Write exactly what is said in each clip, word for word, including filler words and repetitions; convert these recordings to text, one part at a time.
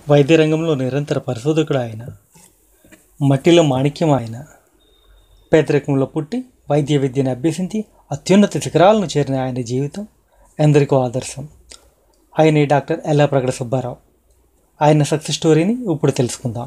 వైద్య రంగంలో నిరంతర పరిశోధకుడు ఆయన. మట్టిలో మాణిక్యం ఆయన. పేదరికంలో పుట్టి వైద్య విద్యను అభ్యసించి అత్యున్నత శిఖరాలను చేరిన ఆయన జీవితం ఎందరికో ఆదర్శం. ఆయన డాక్టర్ ఎల్లాప్రగడ సుబ్బారావు. ఆయన సక్సెస్ స్టోరీని ఇప్పుడు తెలుసుకుందాం.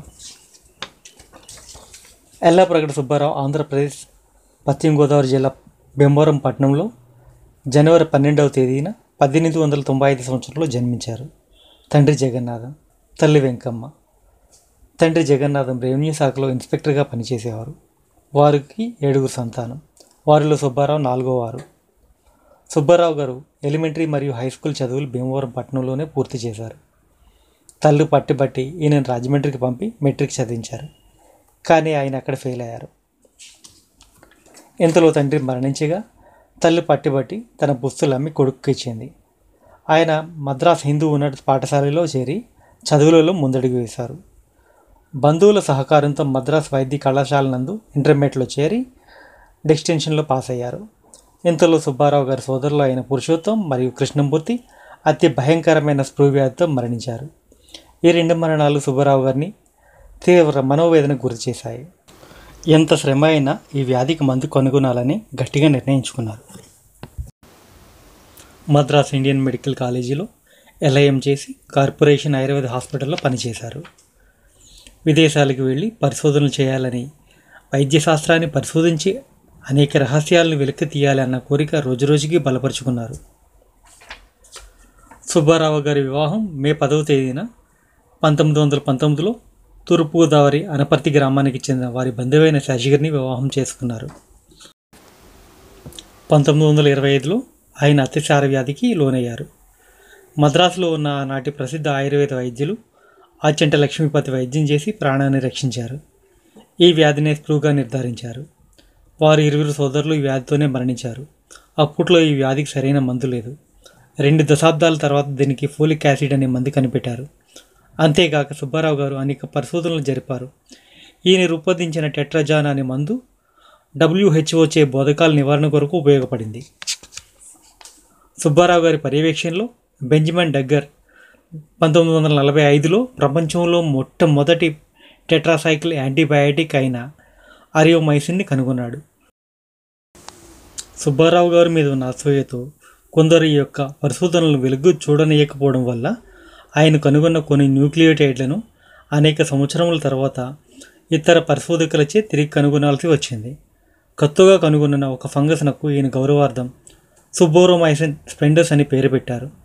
ఎల్లాప్రగడ సుబ్బారావు ఆంధ్రప్రదేశ్ పశ్చిమ గోదావరి జిల్లా భీమవరం పట్టణంలో జనవరి పన్నెండవ తేదీన పద్దెనిమిది వందల తొంభై ఐదు సంవత్సరంలో జన్మించారు. తండ్రి జగన్నాథం, తల్లి వెంకమ్మ. తండ్రి జగన్నాథం రెవెన్యూ శాఖలో ఇన్స్పెక్టర్గా పనిచేసేవారు. వారికి ఏడుగురు సంతానం. వారిలో సుబ్బారావు నాలుగో వారు. సుబ్బారావు గారు ఎలిమెంటరీ మరియు హై స్కూల్ చదువులు భీమవరం పట్టణంలోనే పూర్తి చేశారు. తల్లి పట్టిబట్టి ఈయన రాజమండ్రికి పంపి మెట్రిక్ చదివించారు. కానీ ఆయన అక్కడ ఫెయిల్ అయ్యారు. ఇంతలో తండ్రి మరణించగా తల్లి పట్టిబట్టి తన పుస్తులు అమ్మి కొడుకు ఇచ్చింది. ఆయన మద్రాస్ హిందూ ఉన్నత పాఠశాలలో చేరి చదువులలో ముందడుగు వేశారు. బంధువుల సహకారంతో మద్రాస్ వైద్య కళాశాల నందు ఇంటర్మీడియట్లో చేరి డిస్టింక్షన్లో పాస్ అయ్యారు. ఇంతలో సుబ్బారావు గారి సోదరులు అయిన పురుషోత్తం మరియు కృష్ణమూర్తి అతి భయంకరమైన స్పృహ వ్యాధితో మరణించారు. ఈ రెండు మరణాలు సుబ్బారావు గారిని తీవ్ర మనోవేదనకు గురి చేశాయి. ఎంత శ్రమ అయినా ఈ వ్యాధికి మందు కనుగొనాలని గట్టిగా నిర్ణయించుకున్నారు. మద్రాస్ ఇండియన్ మెడికల్ కాలేజీలో ఎల్ఐఎం చేసి కార్పొరేషన్ ఆయుర్వేద హాస్పిటల్లో పనిచేశారు. విదేశాలకు వెళ్ళి పరిశోధనలు చేయాలని, వైద్యశాస్త్రాన్ని పరిశోధించి అనేక రహస్యాలను వెలికి తీయాలన్న కోరిక రోజురోజుకి బలపరుచుకున్నారు. సుబ్బారావు గారి వివాహం మే పదవ తేదీన పంతొమ్మిది వందల పంతొమ్మిదిలో తూర్పుగోదావరి అనపర్తి గ్రామానికి చెందిన వారి బంధువైన శశిగారిని వివాహం చేసుకున్నారు. పంతొమ్మిది వందల ఇరవై ఐదులో ఆయన అతిసార వ్యాధికి లోనయ్యారు. మద్రాసులో ఉన్న నాటి ప్రసిద్ధ ఆయుర్వేద వైద్యులు ఆచంట లక్ష్మీపతి వైద్యం చేసి ప్రాణాన్ని రక్షించారు. ఈ వ్యాధినే స్పృహగా నిర్ధారించారు. వారు ఇరువురు సోదరులు ఈ వ్యాధితోనే మరణించారు. అప్పట్లో ఈ వ్యాధికి సరైన మందు లేదు. రెండు దశాబ్దాల తర్వాత దీనికి ఫోలిక్ యాసిడ్ అనే మందు కనిపెట్టారు. అంతేగాక సుబ్బారావు గారు అనేక పరిశోధనలు జరిపారు. ఈయన రూపొందించిన టెట్రాజాన్ అనే మందు డబ్ల్యూహెచ్ఓ చే బోధకాల నివారణ కొరకు ఉపయోగపడింది. సుబ్బారావు గారి పర్యవేక్షణలో బెంజమిన్ డగ్గర్ పంతొమ్మిది వందల నలభై ఐదులో ప్రపంచంలో మొట్టమొదటి టెట్రాసైకిల్ యాంటీబయాటిక్ అయిన అరియోమైసిన్ని కనుగొన్నాడు. సుబ్బారావు గారి మీద ఉన్న అసూయతో కొందరు ఈ యొక్క పరిశోధనలు వెలుగు చూడనీయకపోవడం వల్ల ఆయన కనుగొన్న కొన్ని న్యూక్లియోటైడ్లను అనేక సంవత్సరముల తర్వాత ఇతర పరిశోధకులచే తిరిగి కనుగొనాల్సి వచ్చింది. కొత్తగా కనుగొన్న ఒక ఫంగస్నకు ఈయన గౌరవార్థం సుబ్బోరోమైసిన్ స్ప్లెండర్స్ అని పేరు పెట్టారు.